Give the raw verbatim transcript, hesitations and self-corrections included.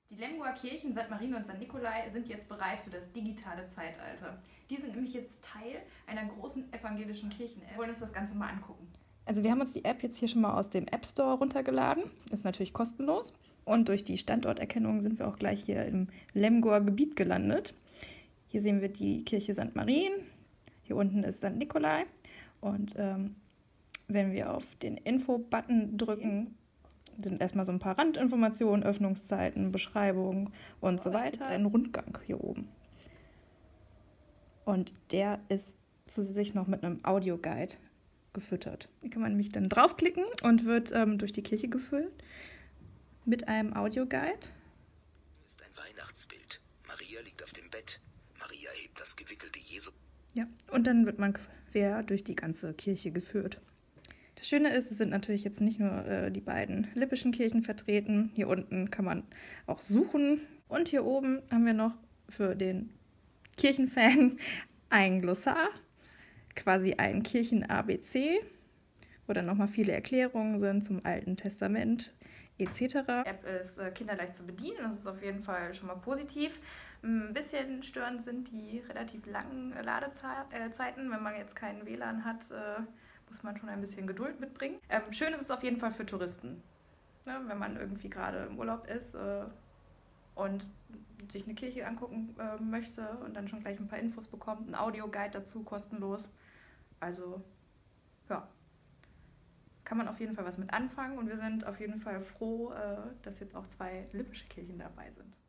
Die Lemgoer Kirchen Sankt Marien und Sankt Nikolai sind jetzt bereit für das digitale Zeitalter. Die sind nämlich jetzt Teil einer großen evangelischen Kirchen-App. Wir wollen uns das Ganze mal angucken. Also wir haben uns die App jetzt hier schon mal aus dem App Store runtergeladen. Ist natürlich kostenlos. Und durch die Standorterkennung sind wir auch gleich hier im Lemgoer Gebiet gelandet. Hier sehen wir die Kirche Sankt Marien. Hier unten ist Sankt Nikolai. Und ähm, wenn wir auf den Info-Button drücken, sind erstmal so ein paar Randinformationen, Öffnungszeiten, Beschreibung und so weiter. Ein Rundgang hier oben. Und der ist zusätzlich noch mit einem Audioguide gefüttert. Hier kann man nämlich dann draufklicken und wird ähm, durch die Kirche geführt mit einem Audioguide. Das ist ein Weihnachtsbild. Maria liegt auf dem Bett. Maria hebt das gewickelte Jesu. Ja, und dann wird man quer durch die ganze Kirche geführt. Das Schöne ist, es sind natürlich jetzt nicht nur äh, die beiden lippischen Kirchen vertreten. Hier unten kann man auch suchen. Und hier oben haben wir noch für den Kirchenfan ein Glossar, quasi ein Kirchen-A B C, wo dann nochmal viele Erklärungen sind zum Alten Testament et cetera. Die App ist äh, kinderleicht zu bedienen, das ist auf jeden Fall schon mal positiv. Ein bisschen störend sind die relativ langen Ladezeiten. Wenn man jetzt keinen W L A N hat, äh, muss man schon ein bisschen Geduld mitbringen. Ähm, schön ist es auf jeden Fall für Touristen, ne, wenn man irgendwie gerade im Urlaub ist äh, und sich eine Kirche angucken äh, möchte und dann schon gleich ein paar Infos bekommt, ein Audioguide dazu, kostenlos. Also, ja, kann man auf jeden Fall was mit anfangen und wir sind auf jeden Fall froh, äh, dass jetzt auch zwei lippische Kirchen dabei sind.